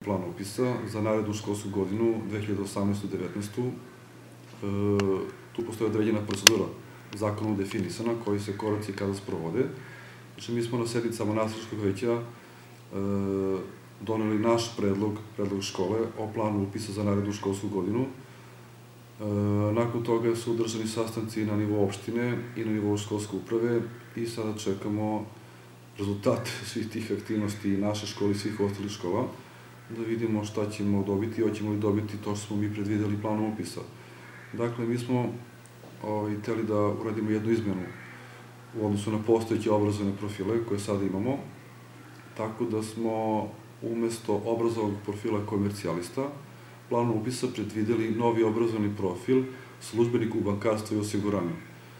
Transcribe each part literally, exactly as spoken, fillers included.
Plan upisa za narednu školsku godinu dve hiljade osamnaestu devetnaestu. Tu postoji određena procedura zakonom definisana, koji se koraci kada sprovode. Znači, mi smo na sednicama nastavničkog veća doneli naš predlog, predlog škole o planu upisa za narednu školsku godinu. Nakon toga su održani sastanci na nivou opštine i na nivou školske uprave i sada čekamo rezultate svih tih aktivnosti naše škole i svih ostalih škola, da vidimo šta ćemo dobiti i hoćemo li dobiti to što smo mi predvideli planom upisa. Dakle, mi smo hteli da uradimo jednu izmenu u odnosu na postojeće obrazovne profile koje sada imamo, tako da smo umesto obrazovnog profila komercijalista planom upisa predvideli novi obrazovni profil službenik u bankarstvu i osiguranju.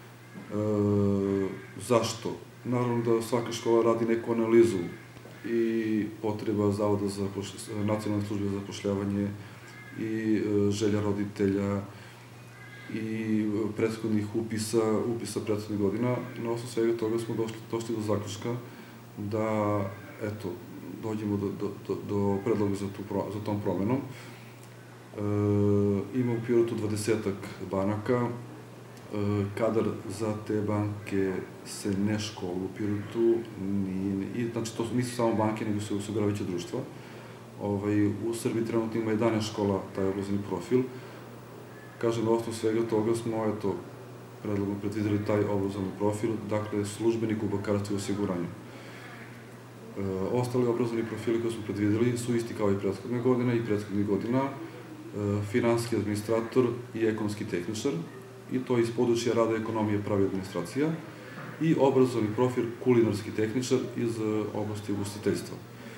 Zašto? Naravno da svaka škola radi neku analizu i potreba Zavoda za nacionalne službe za zapošljavanje i želja roditelja i prethodnih upisa, upisa prethodnih godina. Na osnovu svega toga smo došli do zaključka da, eto, dođemo do predloga za tom promenom. Ima u Pirotu dvadesetak banaka. Kadar za te banke se ne školuje u Pirotu. Znači, to nisu samo banke, nego su osiguravajuća društva. U Srbiji trenutno ima jedanaest škola taj obrazovni profil. Kažem, na osnovu svega toga smo, eto, predlogom predvideli taj obrazovni profil, dakle, službenik u bankarstvu i osiguranju. Ostali obrazovni profili koje smo predvideli su isti kao i prethodne godine i prethodnih godina, finansijski administrator i ekonomski tehničar, i to iz područja rada, ekonomije, prava i administracija, i obrazovni profil kulinarski tehničar iz oblasti ugostiteljstva.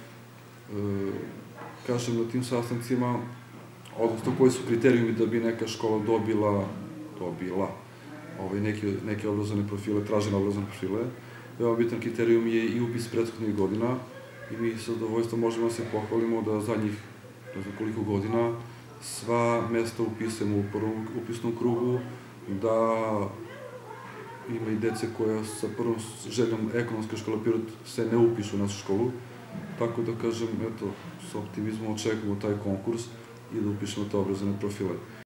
Kažem, na tim sastancima, odnosno koji su kriterijumi da bi neka škola dobila, dobila neke obrazovne profile, tražene obrazovne profile. Veoma bitan kriterijum je i upis prethodnih godina i mi sa zadovoljstvom možemo da se pohvalimo da zadnjih ne znam koliko godina sva mesta upisujemo u prvom upisnom krugu, da ima i dece koja sa prvom željom ekonomske škole Pirot se ne upišu u našu školu. Tako da kažem, eto, s optimizmom očekujemo taj konkurs i da upišemo te obrazovne profile.